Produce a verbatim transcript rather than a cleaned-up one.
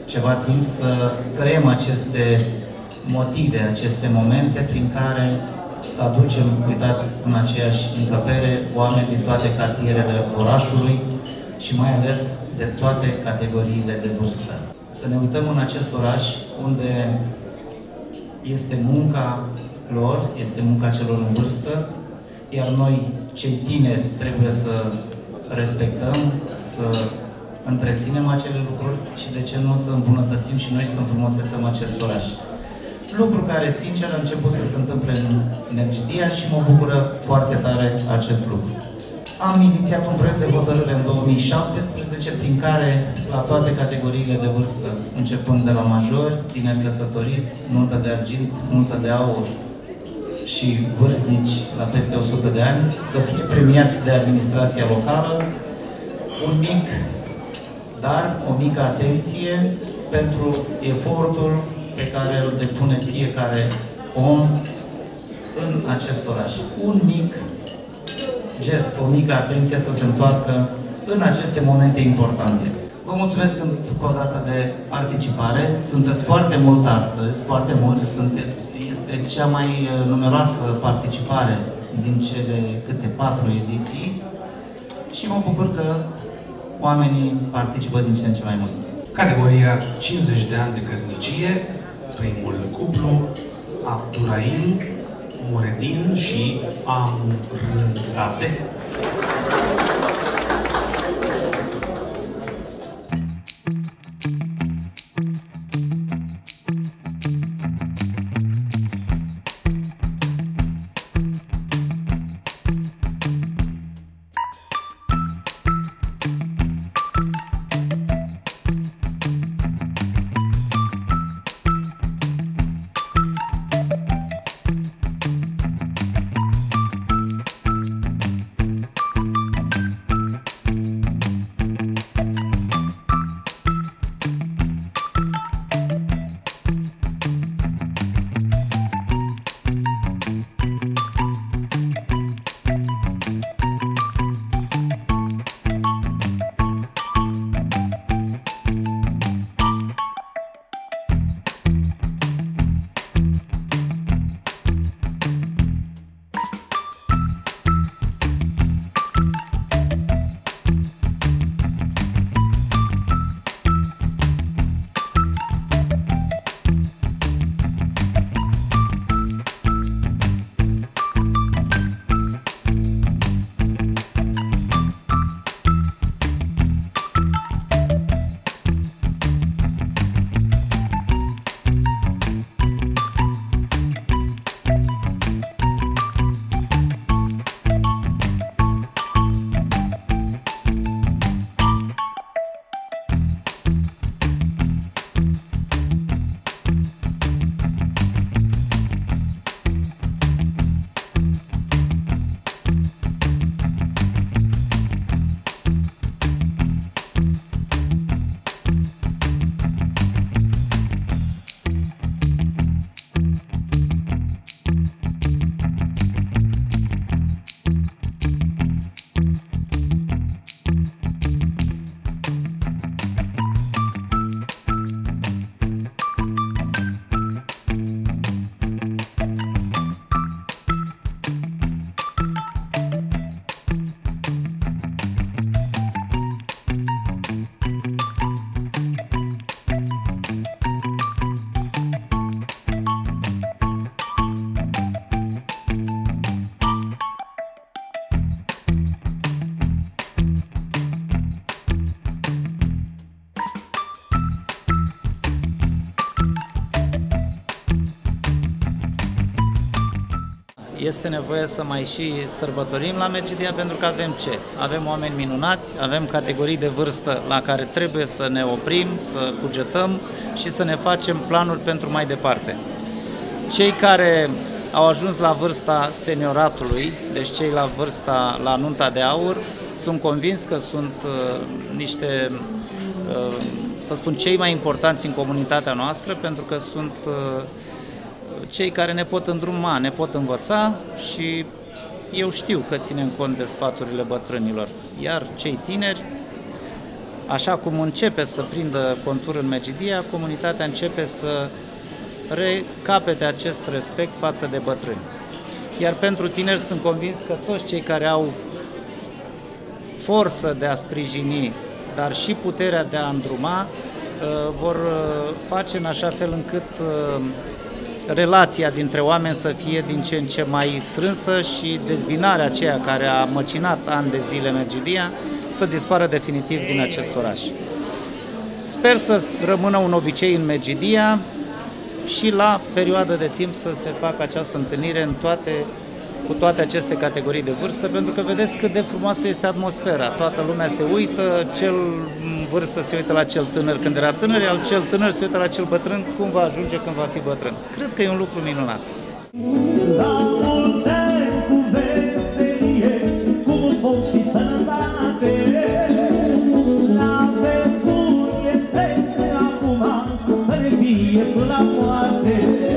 ceva timp să creăm aceste motive, aceste momente prin care să aducem, uitați, în aceeași încăpere, oameni din toate cartierele orașului și mai ales de toate categoriile de vârstă. Să ne uităm în acest oraș unde este munca lor, este munca celor în vârstă, iar noi, cei tineri, trebuie să respectăm, să întreținem acele lucruri și, de ce nu, să îmbunătățim și noi să înfrumusețăm acest oraș. Lucru care, sincer, a început să se întâmple în Medgidia și mă bucură foarte tare acest lucru. Am inițiat un proiect de hotărâre în două mii șaptesprezece, prin care, la toate categoriile de vârstă, începând de la majori, tineri căsătoriți, nuntă de argint, nuntă de aur și vârstnici la peste o sută de ani, să fie premiați de administrația locală, un mic dar, o mică atenție pentru efortul pe care îl depune fiecare om în acest oraș. Un mic gest, o mică atenție să se întoarcă în aceste momente importante. Vă mulțumesc încă o dată de participare. Sunteți foarte mult astăzi, foarte mulți sunteți. Este cea mai numeroasă participare din cele câte patru ediții și mă bucur că oamenii participă din ce în ce mai mulți. Categoria cincizeci de ani de căsnicie, primul cuplu, Abdurain, Muredin și Amrzate. Este nevoie să mai și sărbătorim la Medgidia pentru că avem ce? Avem oameni minunați, avem categorii de vârstă la care trebuie să ne oprim, să cugetăm și să ne facem planuri pentru mai departe. Cei care au ajuns la vârsta senioratului, deci cei la vârsta, la nunta de aur, sunt convins că sunt uh, niște, uh, să spun, cei mai importanți în comunitatea noastră, pentru că sunt uh, cei care ne pot îndruma, ne pot învăța și eu știu că ținem cont de sfaturile bătrânilor. Iar cei tineri așa cum începe să prindă contur în Medgidia, comunitatea începe să recapete acest respect față de bătrâni. Iar pentru tineri sunt convins că toți cei care au forță de a sprijini, dar și puterea de a îndruma, vor face în așa fel încât relația dintre oameni să fie din ce în ce mai strânsă și dezbinarea aceea care a măcinat ani de zile Medgidia să dispară definitiv din acest oraș. Sper să rămână un obicei în Medgidia și la perioadă de timp să se facă această întâlnire în toate, cu toate aceste categorii de vârstă, pentru că vedeți cât de frumoasă este atmosfera. Toată lumea se uită, cel în vârstă se uită la cel tânăr când era tânăr, iar cel tânăr se uită la cel bătrân cum va ajunge când va fi bătrân. Cred că e un lucru minunat. La mulți ani cu veselie, cu foc și sănătate, la veduri este acum să ne fie până la moarte.